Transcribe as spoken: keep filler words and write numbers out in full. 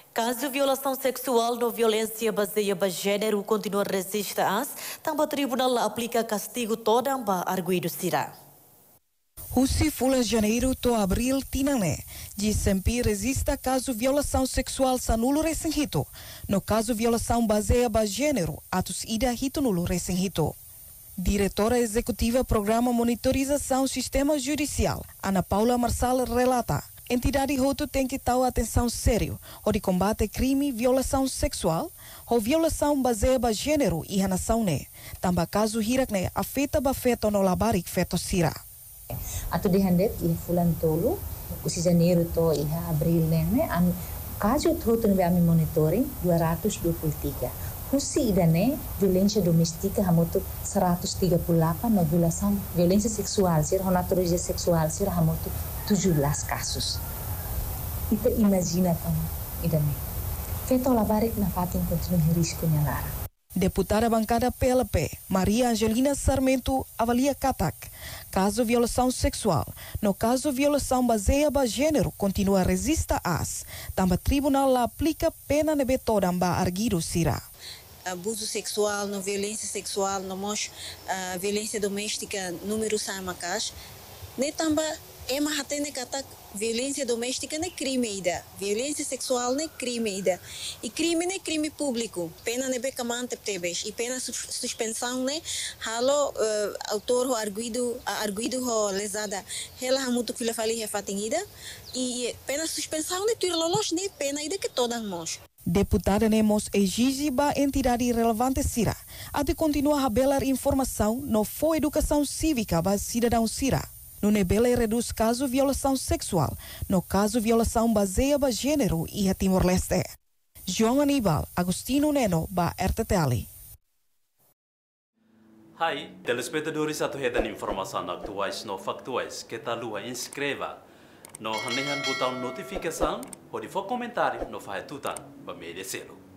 Caso violação sexual no violência baseada em gênero continua a resistir às, também o tribunal aplica castigo todo para arguido será. Russi fula janeiro to abril tinane, de sempre resista caso violação sexual sanulo recém-hito. No caso violação baseada em gênero, atos ida hito nulo recém-hito. Diretora Executiva Programa Monitorização Sistema Judicial, Ana Paula Marçal relata. Entidade Roto tem que dar atenção sério ao de combate crime, violação sexual, ou violação baseada em gênero e a nação né. Também caso hirak né afeta bafeto no labarik feto sira. Atu dihandet i fulan tolu, usi janeiro to i abril né, am caso Roto nebe ami monitoring dua ratus dua puluh tiga. Husi idane violência doméstica hamoto seratus tiga puluh delapan no violação violência sexual sir natureza sexual sir hamoto tujuh belas kasus. Kita imagina tamo idane. Feto labarik na fatin continua risco nyalara. Deputada bancada P L P, Maria Angelina Sarmento, avalia Katak. Caso violação sexual, no caso violação baseada em gênero, continua a resistir às. Também tribunal lá aplica pena nebe toda amba arguido sira. Abuso sexual, no violência sexual, no mos uh, violência doméstica, número samacas. Ne também é uma hatene katak violência doméstica não é crime ida, violência sexual não é crime ida. E crime não é crime público. Pena não é camante tebes e pena suspensão né, halo uh, autor ho arguido arguido ho lesada. Ela ha muito que fali he fatingida e pena suspensão né tuir lolos né pena ida que todas mos. Deputada Nemos exige ba entidade relevante sira a de continuar a belar informação no for educação cívica ba cidadão sira. No nebele reduz caso violação sexual, no caso violação baseada em gênero e a Timor-Leste. João Aníbal, Agostino Neno, ba R T T L. Hai, telespectadores atuhedan informação atuais no factuais que tal lua inscreva no hanehan botão notificação ou de for comentário no fahetutan ba media selo.